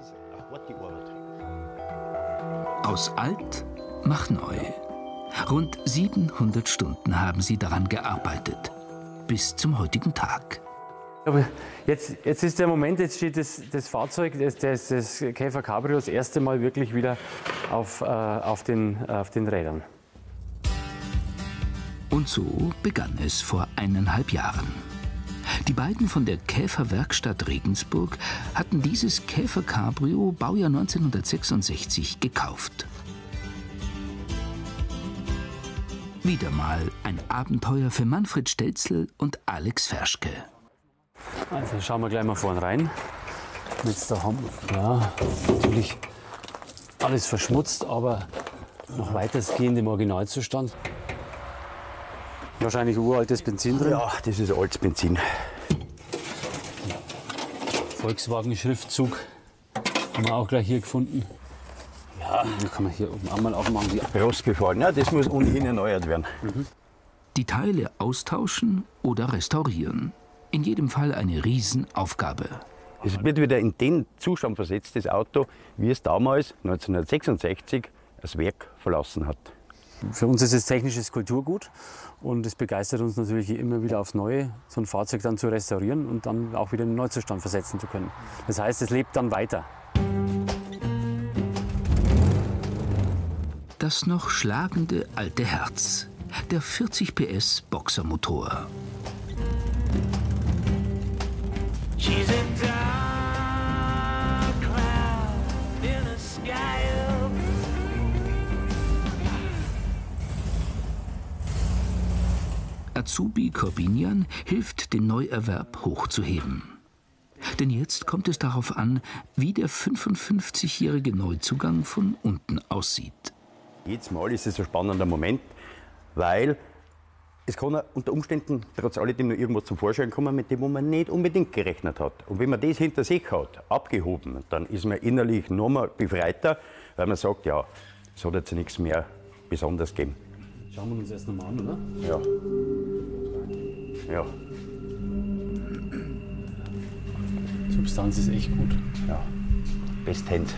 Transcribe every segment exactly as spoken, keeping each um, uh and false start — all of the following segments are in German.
Aus alt mach neu. Rund siebenhundert Stunden haben sie daran gearbeitet. Bis zum heutigen Tag. Aber jetzt, jetzt ist der Moment, jetzt steht das, das Fahrzeug, das, das, das Käfer Cabrio, das erste Mal wirklich wieder auf, äh, auf, den, auf den Rädern. Und so begann es vor eineinhalb Jahren. Die beiden von der Käferwerkstatt Regensburg hatten dieses Käfer Cabrio Baujahr neunzehnhundertsechsundsechzig gekauft. Wieder mal ein Abenteuer für Manfred Stelzl und Alex Ferschke. Also schauen wir gleich mal vorne rein. Jetzt da haben wir ja, natürlich alles verschmutzt, aber noch weitestgehend im Originalzustand. Wahrscheinlich uraltes Benzin drin. Ja, das ist altes Benzin. Volkswagen-Schriftzug haben wir auch gleich hier gefunden. Ja, dann kann man hier oben einmal aufmachen. Rostbefallen, ja, das muss ohnehin erneuert werden. Mhm. Die Teile austauschen oder restaurieren. In jedem Fall eine Riesenaufgabe. Es wird wieder in den Zustand versetzt, das Auto, wie es damals neunzehnhundertsechsundsechzig das Werk verlassen hat. Für uns ist es technisches Kulturgut und es begeistert uns natürlich immer wieder aufs Neue, so ein Fahrzeug dann zu restaurieren und dann auch wieder in den Neuzustand versetzen zu können. Das heißt, es lebt dann weiter. Das noch schlagende alte Herz, der vierzig P S Boxermotor. Azubi Corbinian hilft, den Neuerwerb hochzuheben. Denn jetzt kommt es darauf an, wie der fünfundfünfzigjährige Neuzugang von unten aussieht. Jedes Mal ist es ein spannender Moment, weil es kann unter Umständen trotz alledem noch irgendwas zum Vorschein kommen, mit dem man nicht unbedingt gerechnet hat. Und wenn man das hinter sich hat, abgehoben, dann ist man innerlich noch mal befreiter, weil man sagt, ja, es hat jetzt nichts mehr Besonderes gegeben. Schauen wir uns erst nochmal an, oder? Ja. Ja. Die Substanz ist echt gut. Ja. Besthand.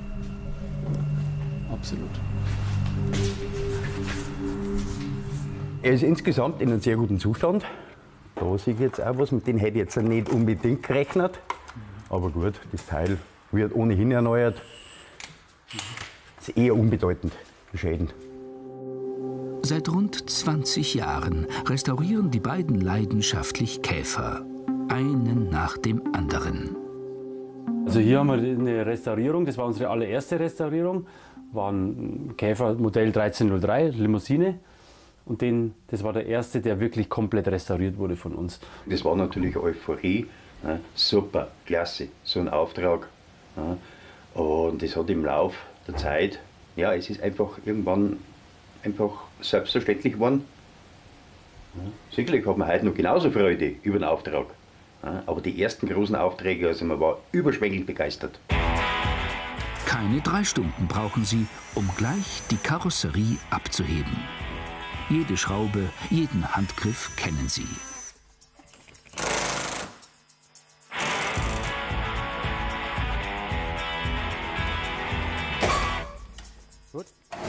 Absolut. Er ist insgesamt in einem sehr guten Zustand. Da sehe ich jetzt auch was, mit dem hätte ich jetzt nicht unbedingt gerechnet. Aber gut, das Teil wird ohnehin erneuert. Ist eher unbedeutend, die Schäden. Seit rund zwanzig Jahren restaurieren die beiden leidenschaftlich Käfer. Einen nach dem anderen. Also hier haben wir eine Restaurierung, das war unsere allererste Restaurierung. War ein Käfer Modell dreizehn null drei, Limousine. Und den, das war der erste, der wirklich komplett restauriert wurde von uns. Das war natürlich Euphorie. Ja, super, klasse, so ein Auftrag. Ja, und das hat im Lauf der Zeit, ja, es ist einfach irgendwann einfach selbstverständlich geworden. Ja, sicherlich hat man heute noch genauso Freude über den Auftrag. Ja, aber die ersten großen Aufträge, also man war überschwänglich begeistert. Keine drei Stunden brauchen sie, um gleich die Karosserie abzuheben. Jede Schraube, jeden Handgriff kennen sie. Gut.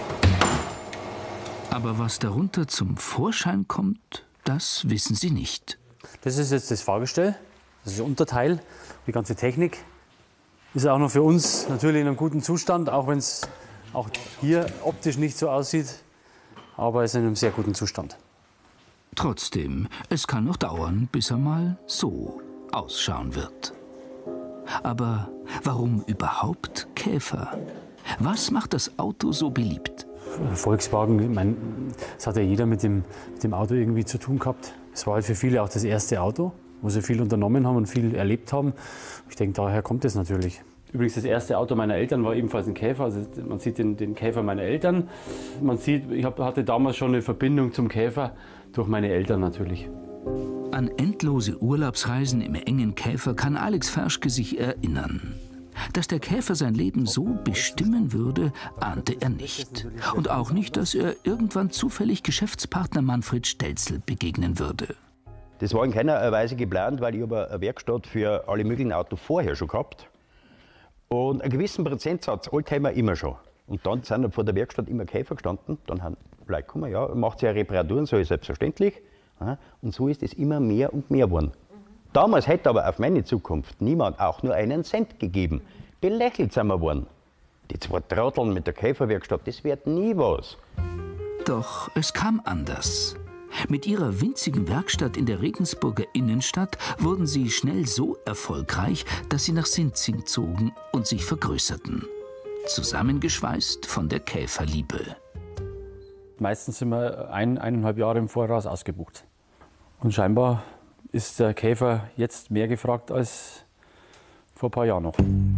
Aber was darunter zum Vorschein kommt, das wissen sie nicht. Das ist jetzt das Fahrgestell, das ist das Unterteil, die ganze Technik. Ist auch noch für uns natürlich in einem guten Zustand, auch wenn es auch hier optisch nicht so aussieht. Aber es ist in einem sehr guten Zustand. Trotzdem, es kann noch dauern, bis er mal so ausschauen wird. Aber warum überhaupt Käfer? Was macht das Auto so beliebt? Volkswagen, ich meine, das hat ja jeder mit dem, mit dem Auto irgendwie zu tun gehabt. Es war halt für viele auch das erste Auto, wo sie viel unternommen haben und viel erlebt haben. Ich denke, daher kommt es natürlich. Übrigens, das erste Auto meiner Eltern war ebenfalls ein Käfer. Also man sieht den, den Käfer meiner Eltern. Man sieht, ich hab, hatte damals schon eine Verbindung zum Käfer durch meine Eltern natürlich. An endlose Urlaubsreisen im engen Käfer kann Alex Ferschke sich erinnern. Dass der Käfer sein Leben so bestimmen würde, ahnte er nicht. Und auch nicht, dass er irgendwann zufällig Geschäftspartner Manfred Stelzl begegnen würde. Das war in keiner Weise geplant, weil ich habe eine Werkstatt für alle möglichen Autos vorher schon gehabt. Und einen gewissen Prozentsatz Oldtimer immer schon. Und dann sind vor der Werkstatt immer Käfer gestanden. Dann haben Leute gekommen, ja, macht ja Reparaturen, so ist selbstverständlich. Ja, und so ist es immer mehr und mehr geworden. Damals hätte aber auf meine Zukunft niemand auch nur einen Cent gegeben. Belächelt sind wir geworden. Die zwei Trotteln mit der Käferwerkstatt, das wird nie was. Doch es kam anders. Mit ihrer winzigen Werkstatt in der Regensburger Innenstadt wurden sie schnell so erfolgreich, dass sie nach Sinzing zogen und sich vergrößerten. Zusammengeschweißt von der Käferliebe. Meistens sind wir ein, eineinhalb Jahre im Voraus ausgebucht. Und scheinbar ist der Käfer jetzt mehr gefragt als vor ein paar Jahren noch.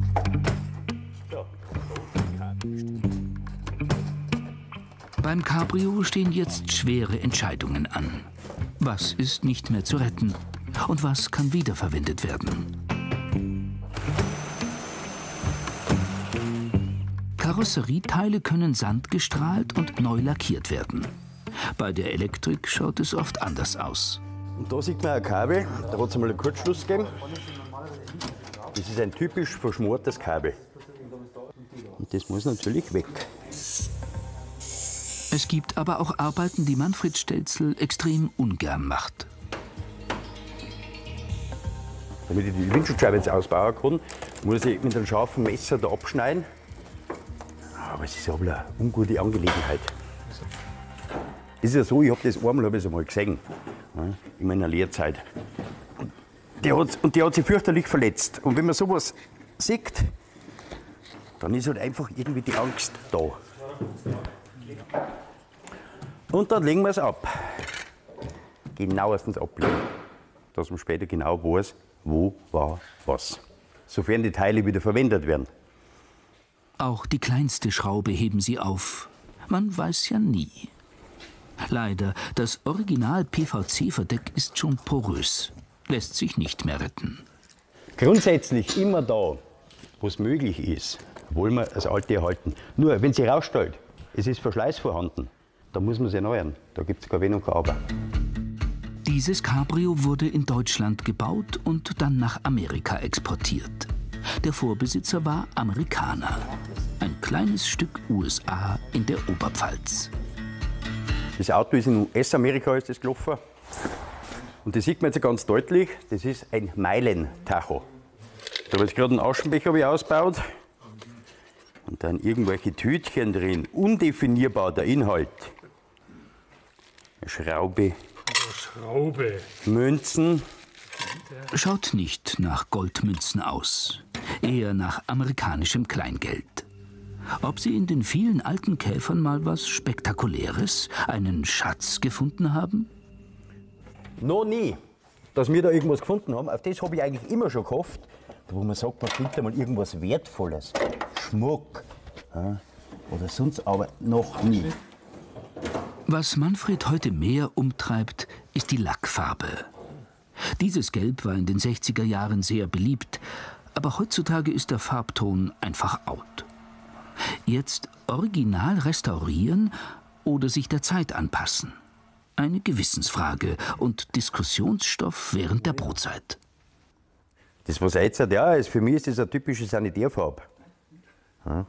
Beim Cabrio stehen jetzt schwere Entscheidungen an. Was ist nicht mehr zu retten und was kann wiederverwendet werden? Karosserieteile können sandgestrahlt und neu lackiert werden. Bei der Elektrik schaut es oft anders aus. Und da sieht man ein Kabel, da hat es einmal einen Kurzschluss gegeben. Das ist ein typisch verschmortes Kabel. Und das muss natürlich weg. Es gibt aber auch Arbeiten, die Manfred Stelzl extrem ungern macht. Damit ich die Windschutzscheibe jetzt ausbauen kann, muss ich mit einem scharfen Messer da abschneiden. Aber es ist aber eine ungute Angelegenheit. Es ist ja so, ich habe das einmal, hab ich einmal gesehen, in meiner Lehrzeit. Und der, hat, und der hat sich fürchterlich verletzt. Und wenn man sowas sieht, dann ist halt einfach irgendwie die Angst da. Und dann legen wir es ab. Genauestens ablegen, dass man später genau weiß, wo war was. Sofern die Teile wieder verwendet werden. Auch die kleinste Schraube heben sie auf. Man weiß ja nie. Leider, das Original P V C-Verdeck ist schon porös. Lässt sich nicht mehr retten. Grundsätzlich immer da, wo es möglich ist, wollen wir das Alte erhalten. Nur, wenn sich herausstellt, es ist Verschleiß vorhanden, dann muss man es erneuern. Da gibt es keine Wenn und keine Aber. Dieses Cabrio wurde in Deutschland gebaut und dann nach Amerika exportiert. Der Vorbesitzer war Amerikaner. Ein kleines Stück U S A in der Oberpfalz. Das Auto ist in U S-Amerika ist das gelaufen. Und das sieht man jetzt ganz deutlich, das ist ein Meilentacho. Da habe ich gerade einen Aschenbecher ausgebaut. Und dann irgendwelche Tütchen drin, undefinierbar der Inhalt. Eine Schraube. Eine Schraube. Münzen. Schaut nicht nach Goldmünzen aus, eher nach amerikanischem Kleingeld. Ob Sie in den vielen alten Käfern mal was Spektakuläres, einen Schatz gefunden haben? Noch nie, dass wir da irgendwas gefunden haben. Auf das habe ich eigentlich immer schon gehofft. Wo man sagt, man findet mal irgendwas Wertvolles. Schmuck ja, oder sonst, aber noch nie. Was Manfred heute mehr umtreibt, ist die Lackfarbe. Dieses Gelb war in den sechziger Jahren sehr beliebt, aber heutzutage ist der Farbton einfach out. Jetzt original restaurieren oder sich der Zeit anpassen? Eine Gewissensfrage und Diskussionsstoff während der Brotzeit. Das, was er jetzt hat, ja, ist, für mich ist das eine typische Sanitärfarbe. Ja.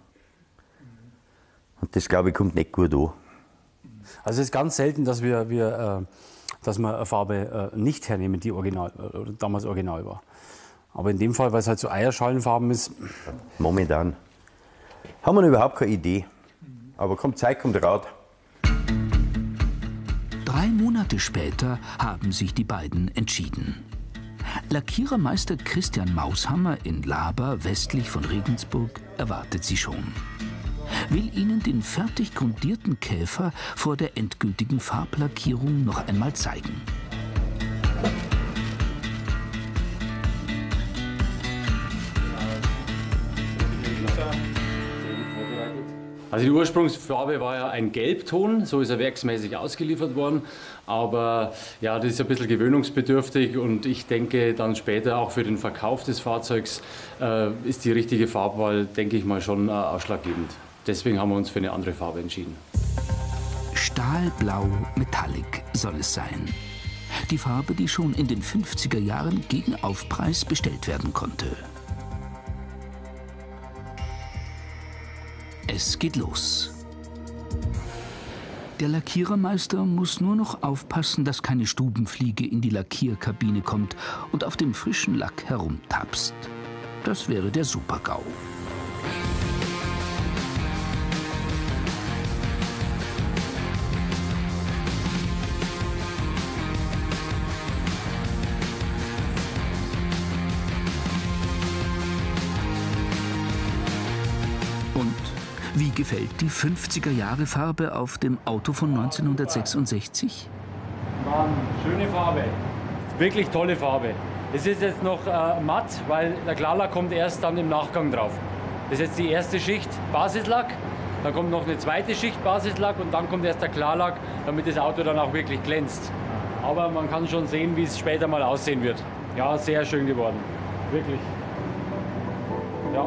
Und das, glaube ich, kommt nicht gut an. Also es ist ganz selten, dass wir, wir, äh, dass wir eine Farbe äh, nicht hernehmen, die original, äh, damals original war. Aber in dem Fall, weil es halt so Eierschalenfarben ist... Momentan haben wir überhaupt keine Idee. Aber kommt Zeit, kommt Rat. Drei Monate später haben sich die beiden entschieden. Lackierermeister Christian Maushammer in Laber, westlich von Regensburg, erwartet sie schon. Will ihnen den fertig grundierten Käfer vor der endgültigen Farblackierung noch einmal zeigen. Also die Ursprungsfarbe war ja ein Gelbton, so ist er werksmäßig ausgeliefert worden. Aber ja, das ist ein bisschen gewöhnungsbedürftig und ich denke dann später auch für den Verkauf des Fahrzeugs äh, ist die richtige Farbwahl, denke ich mal, schon äh, ausschlaggebend. Deswegen haben wir uns für eine andere Farbe entschieden. Stahlblau Metallic soll es sein. Die Farbe, die schon in den fünfziger Jahren gegen Aufpreis bestellt werden konnte. Es geht los. Der Lackierermeister muss nur noch aufpassen, dass keine Stubenfliege in die Lackierkabine kommt und auf dem frischen Lack herumtapst. Das wäre der Super-GAU. Und wie gefällt die fünfziger-Jahre-Farbe auf dem Auto von neunzehnhundertsechsundsechzig? Mann, schöne Farbe. Wirklich tolle Farbe. Es ist jetzt noch äh, matt, weil der Klarlack kommt erst dann im Nachgang drauf. Das ist jetzt die erste Schicht Basislack, dann kommt noch eine zweite Schicht Basislack und dann kommt erst der Klarlack, damit das Auto dann auch wirklich glänzt. Aber man kann schon sehen, wie es später mal aussehen wird. Ja, sehr schön geworden. Wirklich. Ja.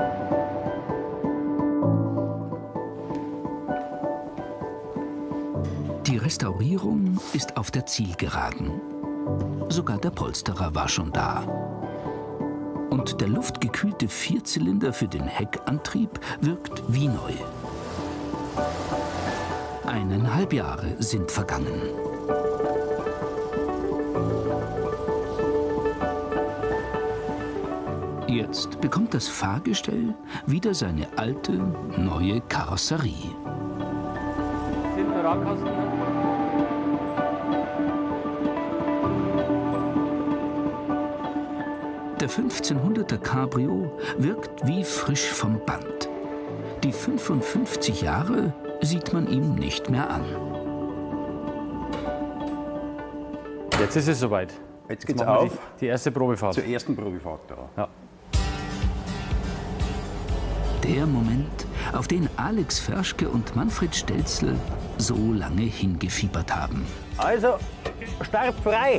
Die Restaurierung ist auf der Zielgeraden. Sogar der Polsterer war schon da. Und der luftgekühlte Vierzylinder für den Heckantrieb wirkt wie neu. Eineinhalb Jahre sind vergangen. Jetzt bekommt das Fahrgestell wieder seine alte, neue Karosserie. Der fünfzehnhunderter Cabrio wirkt wie frisch vom Band. Die fünfundfünfzig Jahre sieht man ihm nicht mehr an. Jetzt ist es soweit. Jetzt geht's Jetzt machen wir auf. Die, die erste Probefahrt. Zur ersten Probefahrt da. Ja. Der Moment, auf den Alex Ferschke und Manfred Stelzl so lange hingefiebert haben. Also, Start frei!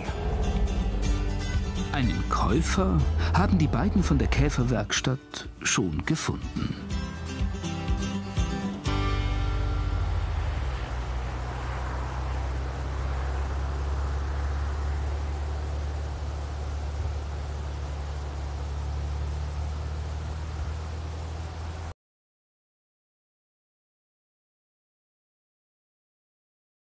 Einen Käufer haben die beiden von der Käferwerkstatt schon gefunden.